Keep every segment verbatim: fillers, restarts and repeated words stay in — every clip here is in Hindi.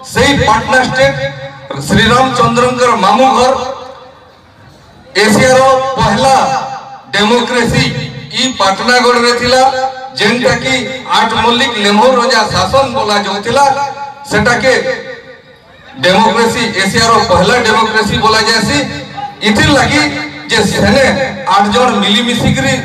से पाटना स्टेट श्रीरामचंद्र मामू घर एशियार पहला डेमोक्रेसी ई पाटनागढ़ रे थिला जेनटा की आठ मल्लिक लेम्हो राजा शासन बोला जाउतिला सेटा के डेमोक्रेसी एशियार पहला डेमोक्रेसी बोला जायसी इथिर लगी जे सेने आठ जन मिलिमिशिकरी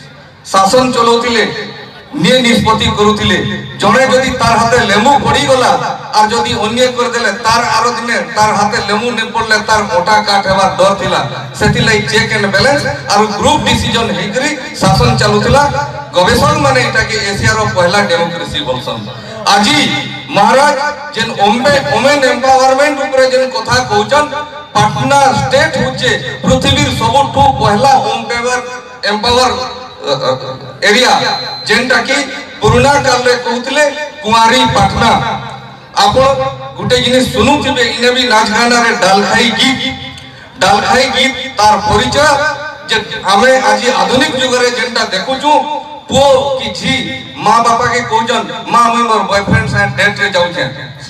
शासन चलाउतिले निये निष्पत्ति करुतिले जने जदि तार हाथे लेमु पड़ी गला और जदि अन्य कर देले तार आरो दिने तार हाथे लेमु ने पड़ले तार मोटा काट हेबार डर थिला सेतिलै चेक एंड बैलेंस और ग्रुप डिसीजन हेकरी शासन चालुतिला गवेषक माने एटा के एशियार पहला डेमोक्रेसी बोलसन आजी महाराज जेन ओम्बे वुमेन एम्पावरमेंट ऊपर जेन कथा कहउचन पाटना स्टेट होचे पृथ्वीर सबठु पहला ओम्बेवर एम्पावर एरिया जेनटा की पुराना काल रे कहउतले कुआरी पाटना आपण गुटे जिनिस सुनुथिबे इने भी नाच गाना रे डालखाई गीत डालखाई गीत तार परिचय जे हमें आज आधुनिक युग रे जेनटा देखुचू पो की झी मां बापा के कहउचन मां मैं मोर बॉयफ्रेंड से डेट रे जाउछे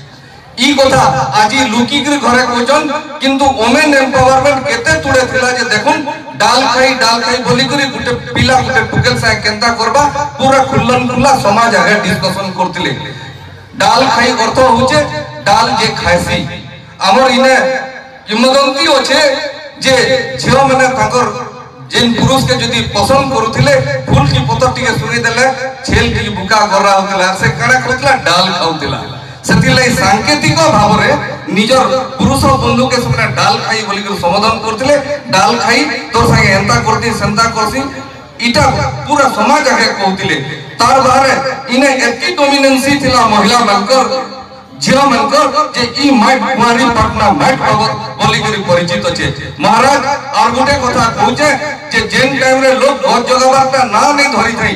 ई कथा आज लुकी के घरे कहउचन किंतु वुमेन एम्पावरमेंट केते तुडे थिला जे देखुन डाल खाई डाल खाई बोली करी गुटे पिला गुटे टुकेल से केंता करबा पूरा खुल्लन खुल्ला समाज आगे डिस्कशन करतिले डाल खाई अर्थ होचे डाल जे खायसी हमर इने किंवदंती होचे जे झियो माने ताकर जेन पुरुष के जदी पसंद करूथिले फूल की पत्तर टिके सुनी देले छेल की बुका गरा होतला से काना करतला डाल खाउतला सेतिलै सांकेतिक भाव रे निजर पुरुष बंधु के सबने डाल खाई बोली कर समाधान करथिले डाल खाई तोर संगे एंता करती सेंता करसी इटा पूरा समाज आगे कहतिले तार बारे इने एति डोमिनेंसी थिला महिला मनकर झिया मनकर जे ई माइट कुआरी पाटना माइट बाबत बोली कर परिचित छे महाराज और गुटे कथा कहूचे जे जेन टाइम रे लोग घर जगाबारटा ना नहीं धरी थई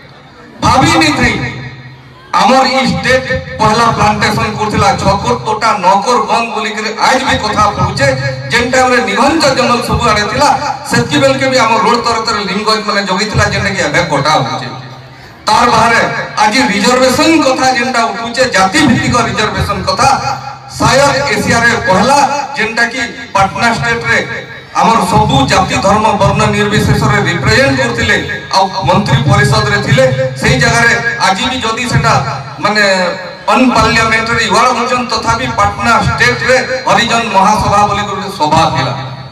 भाभी नहीं थई आमर ई स्टेट पहला प्लांटेशन करथिला छकर तोटा नकर गंग बोली करे आज भी कथा पहुंचे जेन टाइम रे निघंच जंगल सब आड़े थिला सेति बेल के भी हमर रोड तर तर लिंगज माने जगितला जेने के अबे कोटा होचे तार बाहरे आज रिजर्वेशन कथा जेनटा उठुचे जाति भित्तिक रिजर्वेशन कथा शायद एशिया रे पहला जेनटा की पाटना स्टेट रे हमर सबु जाति धर्म वर्ण निर्विशेष रे रिप्रेजेंट करथिले आ मंत्री परिषद रे थिले सेही जगह रे आज भी जदी सेटा माने अन पार्लियामेंटरी वाला होचन तथापि पाटना स्टेट रे हरिजन महासभा बोली गुटे सभा थिला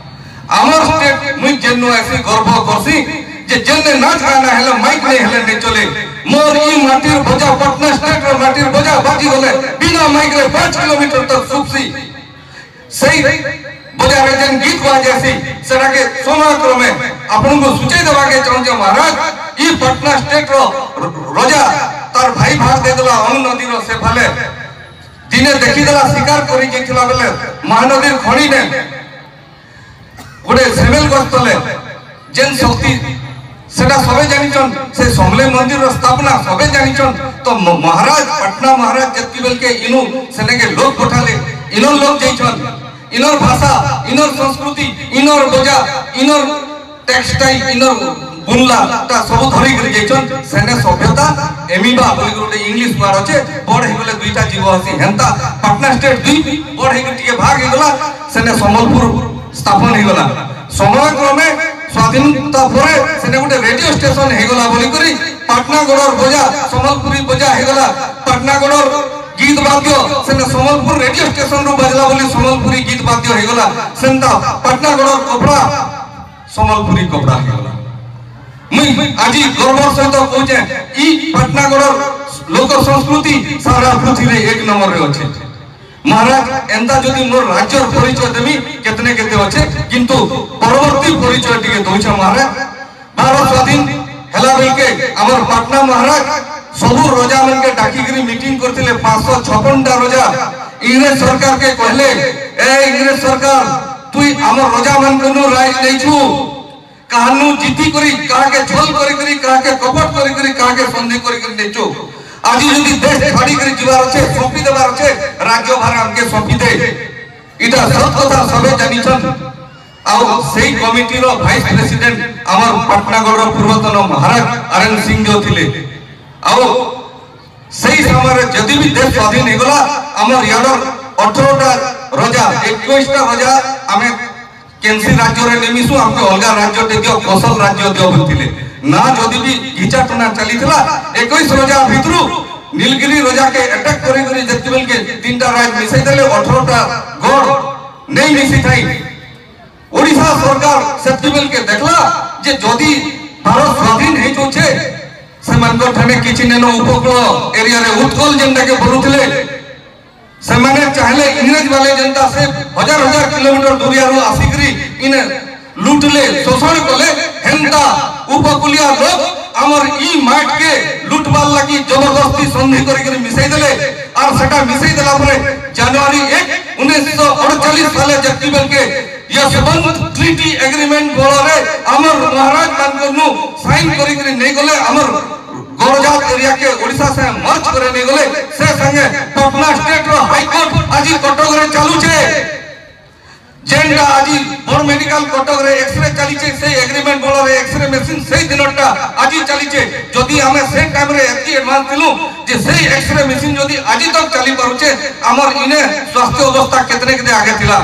हमर स्टेट मुई जेनु ऐसी गर्व करसी जे जेने नाच गाना हेले माइक नै हेले नै चले मोर ई माटीर बजा पाटना स्टेट रे माटीर बजा बाजी गले बिना माइक रे पाँच किलोमीटर तक सुपसी सही बजा रे जेन गीत बाजेसी सेटा के समाक्रमे आपन को सूचय देबा के चाहू महाराज ई पाटना स्टेट रो राजा तार भाई भाग दे देला अंग नदी रो से फले दिने देखि देला शिकार करी जेथिला बेले महानदी खणी ने गुडे सेवेल गस्तले जेन शक्ति सेटा सबे जानिचन से समले मंदिर रो स्थापना सबे जानिचन तो महाराज पटना महाराज जत्ती बेल के इनु सेने के लोग पठाले इनो लोग जइछन इनर भाषा इनर संस्कृति इनर बजा इनर टेक्सटाइल इनर बुनला ता सब धरि कर जइछन सेने सभ्यता एमिबा बोली गुटे इंग्लिश वार अछि बड़ हे गेले दुईटा जीव हसी हेंता पटना स्टेट दुई बड़ हे टिके भाग हे गेला सेने संबलपुर स्थापन हे गेला समय क्रमे स्वाधीनता परे सेने गुटे रेडियो स्टेशन हे गेला बोली करी पटना गडर बजा संबलपुरी बजा हे गेला पटना गडर गीत वाद्य सेने संबलपुर रेडियो स्टेशन रो बजला बोली संबलपुरी गीत वाद्य हे गेला सेंता पटना गडर कपड़ा संबलपुरी कपड़ा हे गेला मुई आजी गर्व सहित कहूचे ई पटना गडर लोक संस्कृति सारा पृथ्वी रे एक नंबर रे अछि महाराज एंता जदि मोर राज्य परिचय देमी केतने केते अछि किंतु परवर्ती परिचय टिके दोछ महाराज भारत स्वाधीन हेला बेल के हमर पटना महाराज सबु राजा मन के डाकी करी मीटिंग करथिले पाँच सौ छप्पन टा राजा इंग्रेज सरकार के कहले ए इंग्रेज सरकार तुई हमर राजा मन को राज लेछु काहनु जीती करी काहा के छल करी करी काहा के कपट करी करी काहा के संधि करी करी नेचो आज जदी देश छाड़ी करी जीवार छे सोपी देबार छे राज्य भार हमके सोपी दे इटा सत कथा सबे जानिछन आउ सेही कमिटी रो वाइस प्रेसिडेंट हमर पटनागढ़ रो पूर्वतन महाराज आरएन सिंह जो थिले आउ सेही समय जदी भी देश स्वाधीन हे गला हमर याडर अठारह रजा इक्कीस रजा आमे केंसी राज्य रे नेमिसु हमके अलगा राज्य दे दियो कौशल राज्य दियो बोलथिले ना जदी भी घिचाटना चलीथला इक्कीस रजा भितरु नीलगिरी रजा के अटैक करी करी जतिबल के तीनटा राज मिसै देले अठारह टा गढ़ नहीं मिसी थाई ओडिशा सरकार सेतिबल के देखला जे जदी भारत स्वाधीन हे जोछे से मनकर ठाने किछि नेनो उपकूल एरिया रे उत्कल जेंडा के बोलुथिले से माने चाहले इंग्रेज वाले जनता से हजार हजार किलोमीटर दूरिया रो आसिकरी इने लूटले शोषण कले हेंता उपकूलिया लोग हमर ई माट के लूटबाल लगी जबरदस्ती संधि करी करी मिसै देले और सेटा मिसै देला परे जनवरी एक उन्नीस सौ अड़तालीस साले जतिबल के यशवंत ट्रीटी एग्रीमेंट बोलरे हमर महाराज मानकनु साइन करी करी नै गले हमर गौरजात एरिया के ओडिशा से मर्ज करे नै गले से संगे पटना स्टेट रो हाई कोर्ट आज कटक रे चालू छे जेंडा आज बड़ मेडिकल कटक रे एक्सरे चली छे से एग्रीमेंट बोलरे एक्सरे मशीन से दिनटा आज चली छे जदी हमें से टाइम रे एती एडवांस दिलु जे से एक्सरे मशीन जदी आज तक चली पारु छे हमर इने स्वास्थ्य अवस्था केतने केते आगे थिला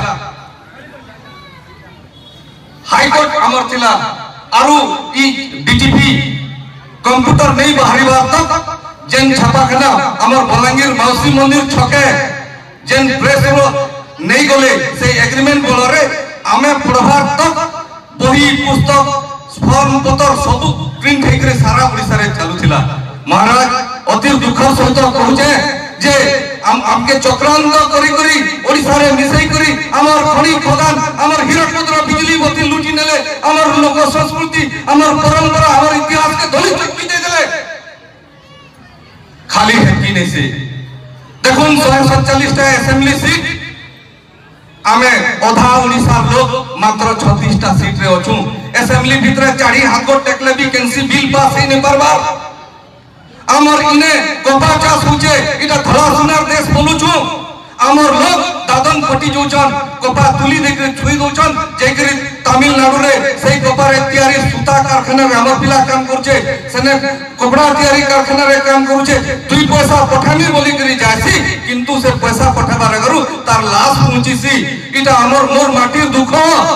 हाई कोर्ट हमर थिला आरु ई डीटीपी कंप्यूटर नहीं बाहरीबा तक जेन छापाखाना हमर बलांगीर मौसी मंदिर छके जेन प्रेस रो नहीं गले से एग्रीमेंट बोलरे आमे पढ़बार तक बही पुस्तक फॉर्म पत्र सब प्रिंट हेकरे सारा ओडिसा रे चालू थिला महाराज अति दुख सहित कहूचे जे हम हमके चक्रांत करी करी ओडिसा रे मिसई करी हमर खनि खदान हमर हीरापुत्र बिजली बत्ती लूटी नेले हमर लोक संस्कृति हमर परंपरा हमर इतिहास के धोली चक्की दे देले खाली हेकी नै से देखुन एक सौ सैंतालीस टा असेंबली सीट आमे ओधा ओडिसा लोग मात्र छत्तीस टा सीट रे अछु असेंबली भितरे चाडी हाथ को टेकले भी कैंसी बिल पास ही नै परबा हमर इने कोपा चास हुचे इटा धला सुनार देश बोलु छु हमर लोग दादन फटी जोचन कोपा तुली देके छुई दोचन जेकरी तमिलनाडु रे सेई कोपा रे तयारी सूता कारखाना रे हमर पिला काम करछे सेने कपड़ा तयारी कारखाना रे काम करछे दुई पैसा पठानी बोली करी जासी किंतु से पैसा पठाबार गरु तार लाश पहुंचीसी इटा हमर मोर माटीर दुख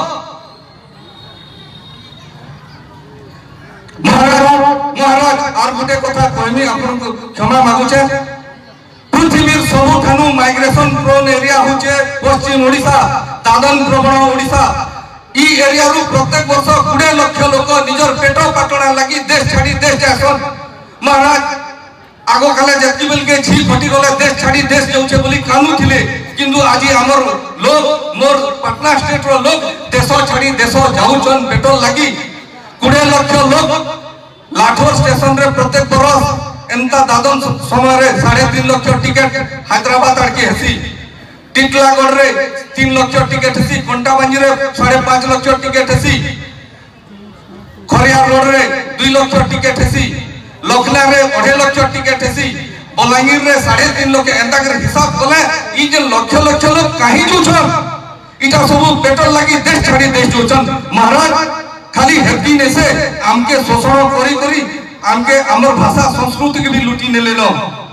महाराज महाराज आर गोटे कथा कहमी आपन को क्षमा मागुछे पृथ्वीर सबुठानु माइग्रेशन प्रोन एरिया होचे पश्चिम ओडिशा दादन प्रवण ओडिशा ई एरिया रु प्रत्येक वर्ष बीस लाख लोक निजर पेट पाटणा लागि देश छाडी देश जासन महाराज आगो काले जतिबल के छी फटी गले देश छाडी देश जाउछे बोली कानू थिले किंतु आजी हमर लोग मोर पटना स्टेट रो लोग देश छाडी देश जाउछन पेट्रोल लागि बीस लाख लोग लाठोर स्टेशन रे प्रत्येक बरस एंता दादन समय रे साढ़े तीन लाख टिकट हैदराबाद आड़के हेसी टिटलागढ़ रे तीन लाख टिकट हेसी कंटाबांजी रे साढ़े पांच लाख टिकट हेसी खरिया रोड रे दो लाख टिकट हेसी लखना रे अढ़ाई लाख टिकट हेसी बलांगीर रे साढ़े तीन लाख एंता कर हिसाब कले ई जे लाख लाख लोग काहे जोछन इटा सब पेट्रोल लागि देश छाडी देश जोछन महाराज खाली हेती ने से हमके शोषण करी करी हमके हमर भाषा संस्कृति के भी लूटी ने लेनो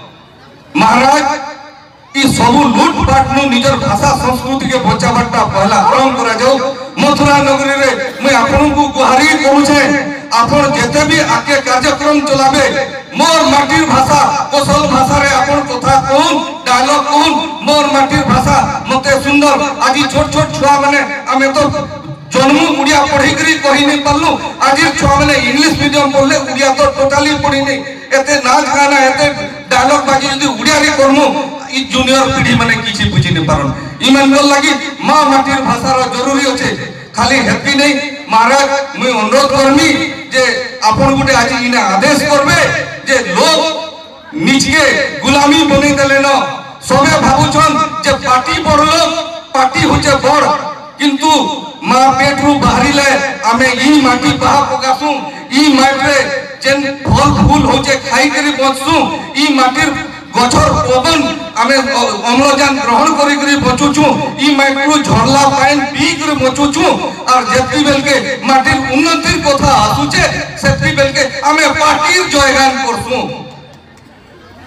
महाराज ई सब लूट पाट नु निजर भाषा संस्कृति के बचावटा पहला क्रम करा जाऊ मथुरा नगरी रे मैं आपन को गुहारी कहू छे आपन जेते भी आके कार्यक्रम चलाबे मोर माटीर भाषा कोसल भाषा रे आपन कथा कोन डायलॉग कोन मोर माटीर भाषा मते सुंदर आजी छोट छोट छुआ माने हमें तो जन्म उड़िया पढ़ी करी कहि नै पालनु आजिर छुआ माने इंग्लिश मीडियम पढ़ले उड़िया तो टोटली पढ़ी नै एते नाच गाना एते डायलॉग बाकी जदी उड़िया रे करमु ई जूनियर पीढ़ी माने किछि बुझि नै पारन इमान गल लागि मां माटीर भाषा रो जरूरी होचे खाली हेपी नै महाराज मैं अनुरोध करमी जे आपन गुटे आज इना आदेश करबे जे लोग निजके गुलामी बनै देले न सबे भाबुछन जे पार्टी बड़लो पार्टी होचे बड़ किंतु मां पेट रु बाहरिले आमे ई माटी बाहा पगासु ई माटरे जेन फल फूल होचे खाई करी बचसु ई माटीर गछर पवन आमे अम्लजान ग्रहण करी करी बचुछु ई माटरु झरला पाइन पी करी बचुछु और जेति बेल के माटीर उन्नतिर कथा आसुचे सेति बेल के आमे पार्टीर जयगान करसु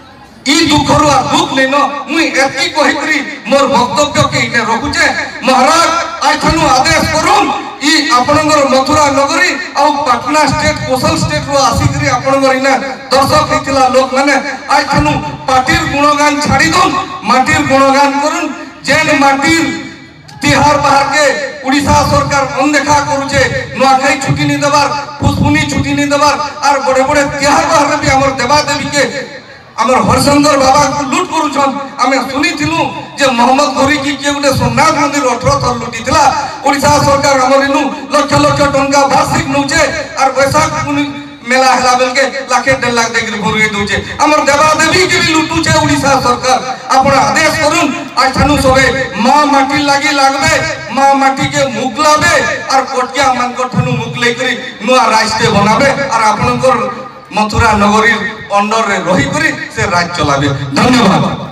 ই দুঃখରୁ আর দুঃখ নেন মুই এতকি কহিকরি মোর বক্তব্যকে ইনে রখুছে মহারাজ আইঠানু আদেশ করুন ই আপনার মথুরা নগরী আউ পাটনা স্টেট কোশল স্টেট রু আসিকরি আপনার ইনে দর্শক হইতিলা লোক মানে আইঠানু পাটির গুণগান ছাড়ি দন মাটির গুণগান করুন যেন মাটির তিহার বাহারকে উড়িষ্যা সরকার অনদেখা করুছে নোয়াখাই ছুটি নি দেবার ফুসফুনি ছুটি নি দেবার আর বড়ে বড়ে তিহার বাহারে বি আমার দেবা দেবীকে আমার হরিশঙ্কর বাবা লুট করুছন আমি শুনিছিলু যে মোহাম্মদ ঘরি কি কে গোটে সোমনাথ মন্দির অঠর থর লুটিলা ওড়িশা সরকার আমার ইনু লক্ষ লক্ষ টঙ্কা বার্ষিক নউছে আর বৈশাখ মেলা হেলা বেলকে লাখে দেড় লাখ দেখি ঘুরিয়ে দউছে আমার দেবা দেবী কে বি লুটুছে ওড়িশা সরকার আপনারা আদেশ করুন আইঠানু সবে মা মাটি লাগি লাগবে মা মাটিকে মুগলাবে আর কটকিয়া মানকর ঠানু মুগলাই করি নয়া রাষ্ট্রে বনাবে আর আপনার মথুরা নগরীর অন্ডরে রহি করে সে রাজ চলাবে। ধন্যবাদ।